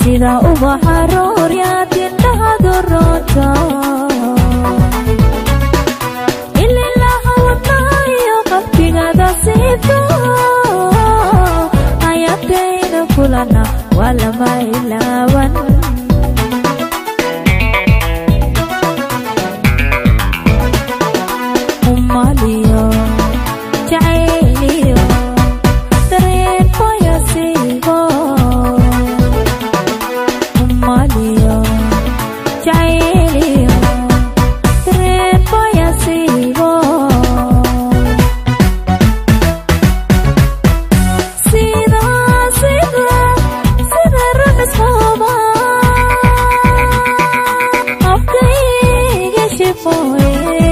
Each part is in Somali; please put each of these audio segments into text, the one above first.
sida ubaxa rooryaad indhahadu roonto ilaha wadnaayo qalbigada siibto ayaadayna kulana waa lama ilaawan umaliyo jacayliyo dareen bayasiibo umaliyo jacayliyo dareen bayasiibo sida ruxisqaba afkayga shifooye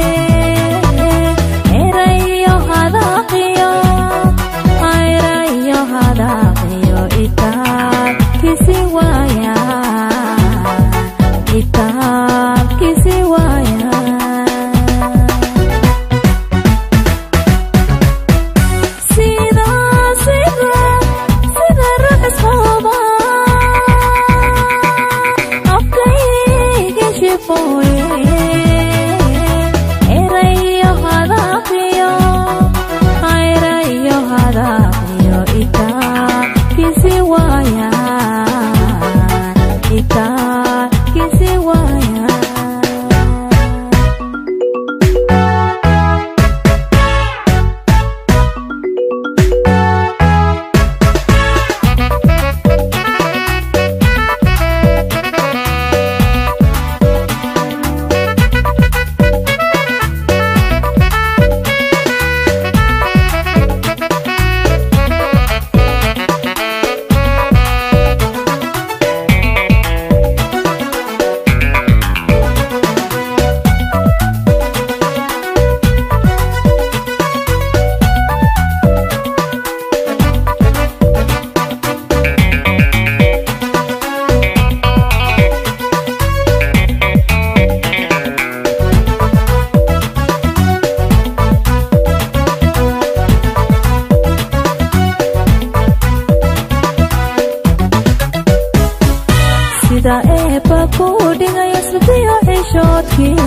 sida eebba ku dhigaya subiyo xishoodkiyo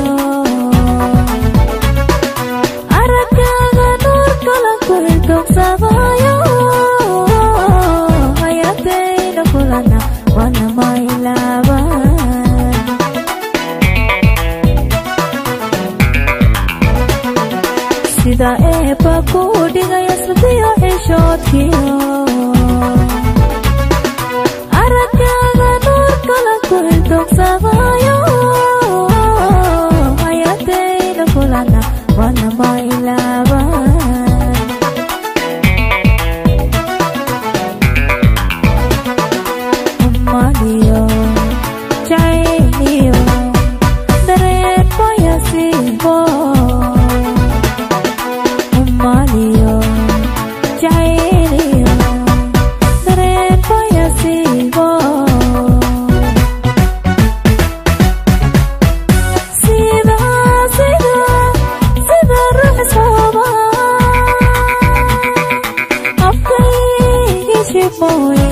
aragaaga nuur kala ku ildogsadayo ayaadayna kulana waa lama ilaaban sida eebba ku dhigaya subiyo xishoodkiyo ayaadayna kulana waa lama ilaaban umaliyo jacayliyo dareen bayasiibo umaliyo jacayliyo dareen bayasiibo boy